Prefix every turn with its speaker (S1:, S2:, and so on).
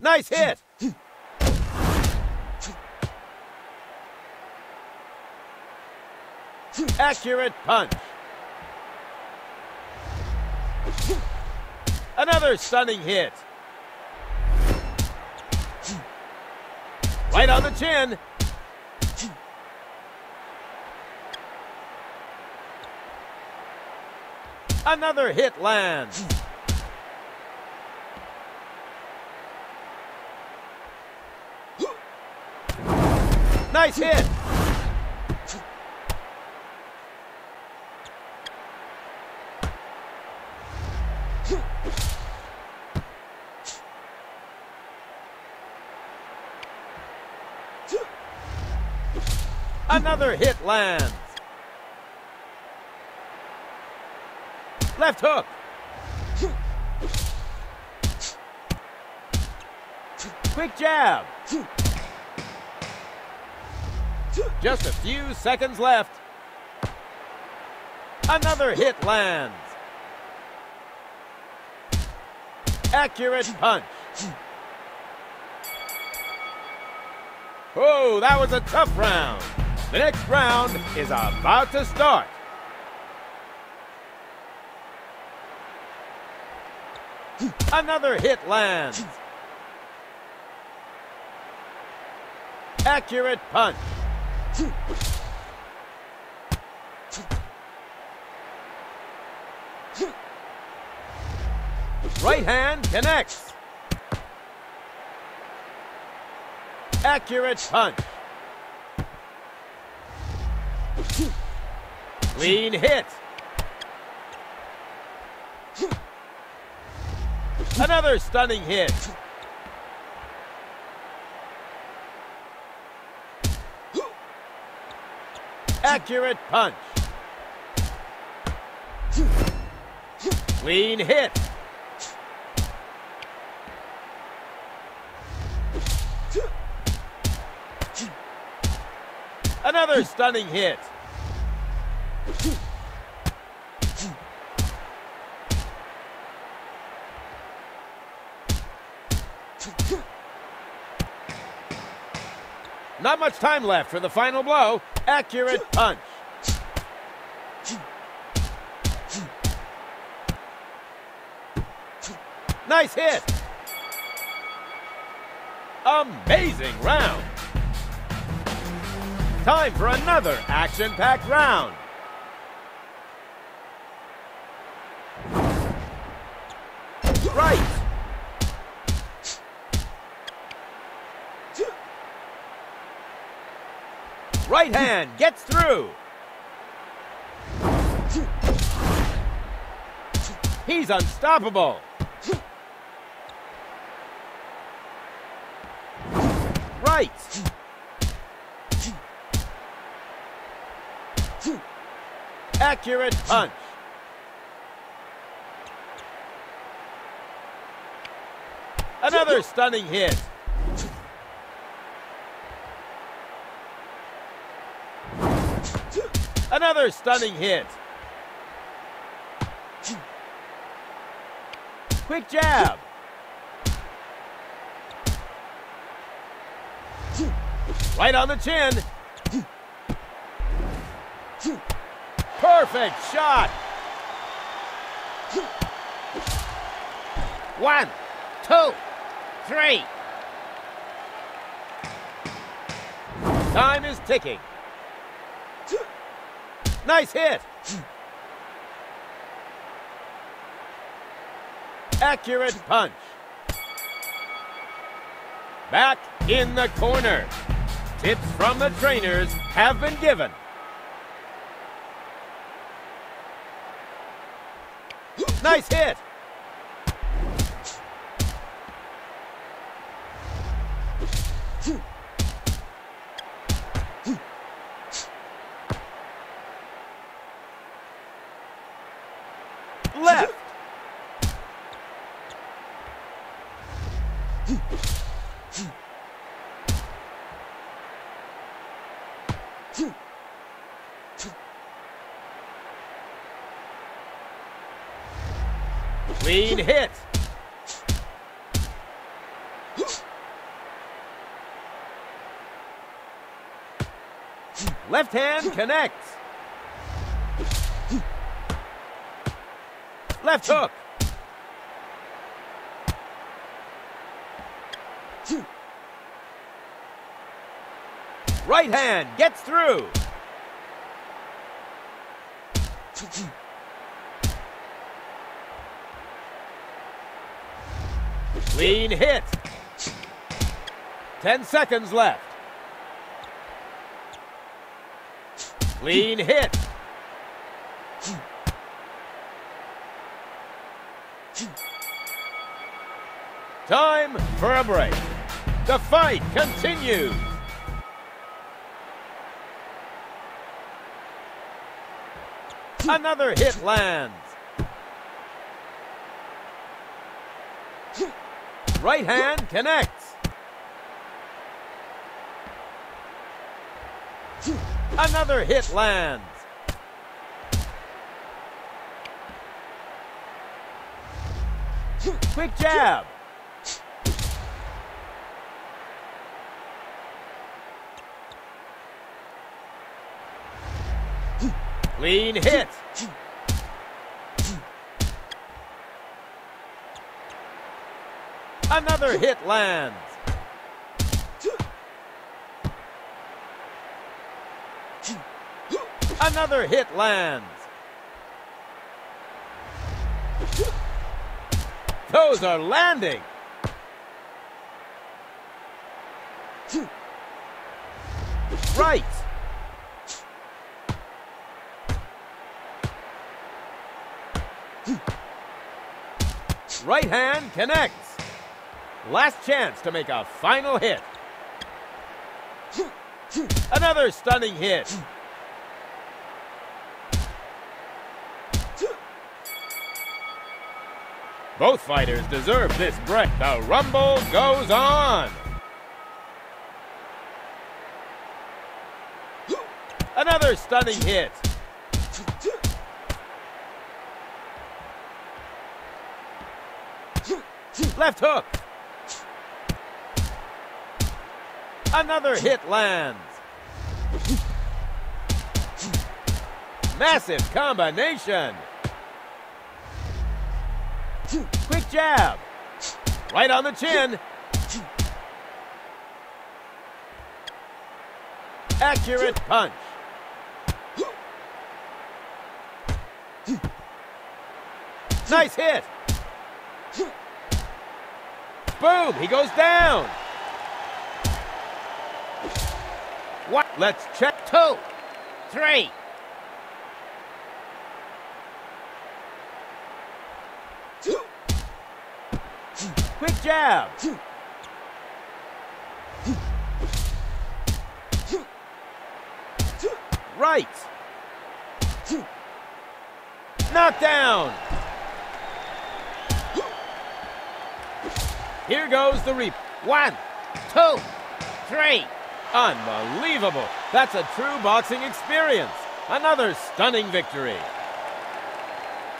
S1: Nice hit. Accurate punch. Another stunning hit. Right on the chin. Another hit lands. Nice hit. Another hit lands. Left hook. Quick jab. Just a few seconds left. Another hit lands. Accurate punch. Oh, that was a tough round. The next round is about to start. Another hit lands. Accurate punch. Right hand connects. Accurate punch. Clean hit. Another stunning hit. Accurate punch. Clean hit. Another stunning hit. Not much time left for the final blow. Accurate punch. Nice hit. Amazing round. Time for another action-packed round. Right. Right hand gets through. He's unstoppable. Right. Accurate punch. Another stunning hit. Another stunning hit. Quick jab. Right on the chin. Perfect shot. 1, 2, 3. Time is ticking. Nice hit. Accurate punch. Back in the corner. Tips from the trainers have been given. Nice hit. Left. Clean hit. Left hand connects. Left hook. Right hand gets through. Clean hit. 10 seconds left. Clean hit. Time for a break. The fight continues. Another hit lands. Right hand connects. Another hit lands. Quick jab. Clean hit. Another hit lands. Another hit lands. Those are landing. Right. Right hand connects. Last chance to make a final hit. Another stunning hit. Both fighters deserve this break. The rumble goes on. Another stunning hit. Left hook. Another hit lands. Massive combination. Quick jab. Right on the chin. Accurate punch. Nice hit. Boom, he goes down. What? Let's check. 2, 3. Quick jab. Right. Knockdown. Here goes the reap. 1, 2, 3. Unbelievable. That's a true boxing experience. Another stunning victory.